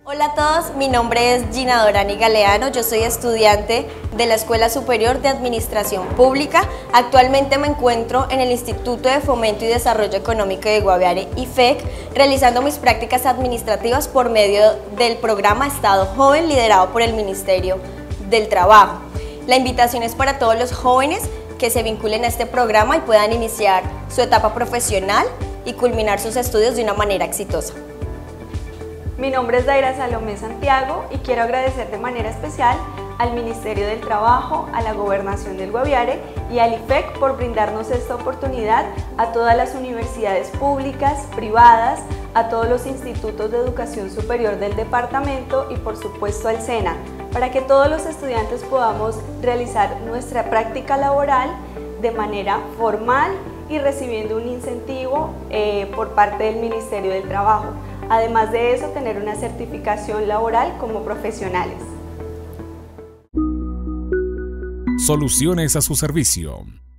Hola a todos, mi nombre es Gina Dorani Galeano, yo soy estudiante de la Escuela Superior de Administración Pública. Actualmente me encuentro en el Instituto de Fomento y Desarrollo Económico de Guaviare, IFEC, realizando mis prácticas administrativas por medio del programa Estado Joven liderado por el Ministerio del Trabajo. La invitación es para todos los jóvenes que se vinculen a este programa y puedan iniciar su etapa profesional y culminar sus estudios de una manera exitosa. Mi nombre es Daira Salomé Santiago y quiero agradecer de manera especial al Ministerio del Trabajo, a la Gobernación del Guaviare y al IFEC por brindarnos esta oportunidad a todas las universidades públicas, privadas, a todos los institutos de educación superior del departamento y por supuesto al SENA, para que todos los estudiantes podamos realizar nuestra práctica laboral de manera formal y recibiendo un incentivo por parte del Ministerio del Trabajo. Además de eso, tener una certificación laboral como profesionales. Soluciones a su servicio.